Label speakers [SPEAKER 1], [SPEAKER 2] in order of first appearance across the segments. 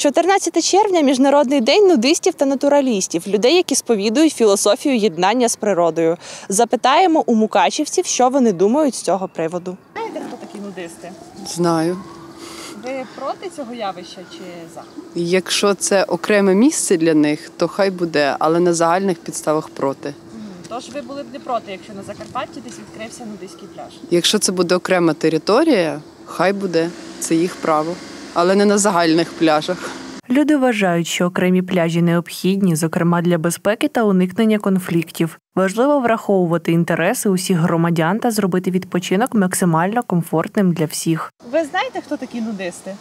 [SPEAKER 1] 14 червня – Міжнародний день нудистів та натуралістів, людей, які сповідують філософію єднання з природою. Запитаємо у мукачівців, що вони думають з цього приводу. Знаєте, хто такі нудисти?
[SPEAKER 2] Знаю.
[SPEAKER 1] Ви проти цього явища чи за?
[SPEAKER 2] Якщо це окреме місце для них, то хай буде, але на загальних підставах проти.
[SPEAKER 1] Тож ви були б не проти, якщо на Закарпатті десь відкрився нудистський пляж?
[SPEAKER 2] Якщо це буде окрема територія, хай буде, це їх право, але не на загальних пляжах.
[SPEAKER 3] Люди вважають, що окремі пляжі необхідні, зокрема для безпеки та уникнення конфліктів. Важливо враховувати інтереси усіх громадян та зробити відпочинок максимально комфортним для всіх.
[SPEAKER 1] Ви знаєте, хто такі нудисти?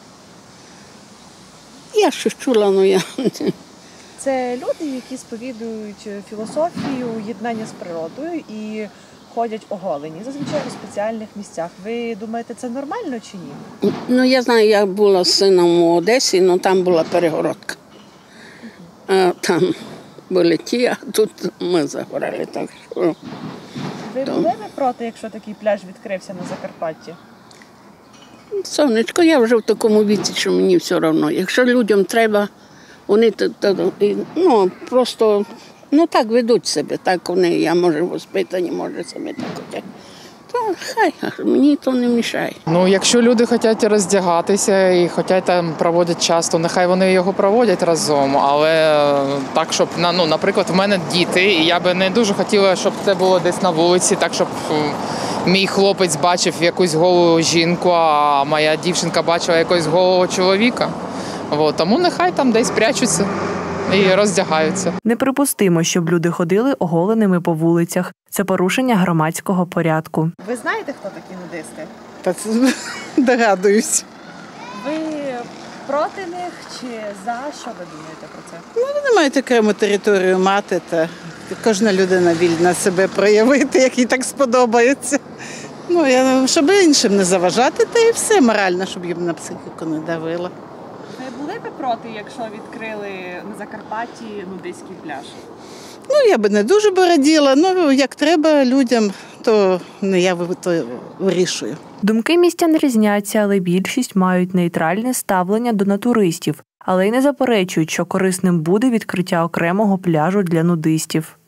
[SPEAKER 4] Я щось чула, але я...
[SPEAKER 1] Це люди, які сповідують філософію єднання з природою і ходять оголені, зазвичай у спеціальних місцях. Ви думаєте, це нормально чи ні?
[SPEAKER 4] Ну, я знаю, я була з сином у Одесі, але там була перегородка. Там були ті, а тут ми загорали. Так що...
[SPEAKER 1] Ви були б проти, якщо такий пляж відкрився на Закарпатті?
[SPEAKER 4] Сонечко, я вже в такому віці, що мені все одно. Якщо людям треба, вони просто так ведуть себе, так вони, я може воспитані, може самі так хочуть. То хай, мені то не мішає.
[SPEAKER 5] Якщо люди хочуть роздягатися і хочуть там проводити час, то нехай вони його проводять разом. Але так, щоб, наприклад, в мене діти, і я би не дуже хотіла, щоб це було десь на вулиці, так, щоб мій хлопець бачив якусь голу жінку, а моя дівчинка бачила якогось голого чоловіка. Тому нехай там десь прячуться і роздягаються.
[SPEAKER 3] Неприпустимо, щоб люди ходили оголеними по вулицях. Це порушення громадського порядку.
[SPEAKER 1] Ви знаєте, хто такі нудисти?
[SPEAKER 6] Та догадуюсь.
[SPEAKER 1] Ви проти них чи за? Що ви думаєте про це?
[SPEAKER 6] Вони мають окрему територію мати, та кожна людина вільна себе проявити, як їй так сподобається. Щоб іншим не заважати, та і все морально, щоб їм на психіку не давило.
[SPEAKER 1] Ви були б проти, якщо відкрили на Закарпатті нудистський пляж?
[SPEAKER 6] Я би не дуже раділа, як треба людям, то не я то вирішую.
[SPEAKER 3] Думки містян різняться, але більшість мають нейтральне ставлення до натуристів, але й не заперечують, що корисним буде відкриття окремого пляжу для нудистів.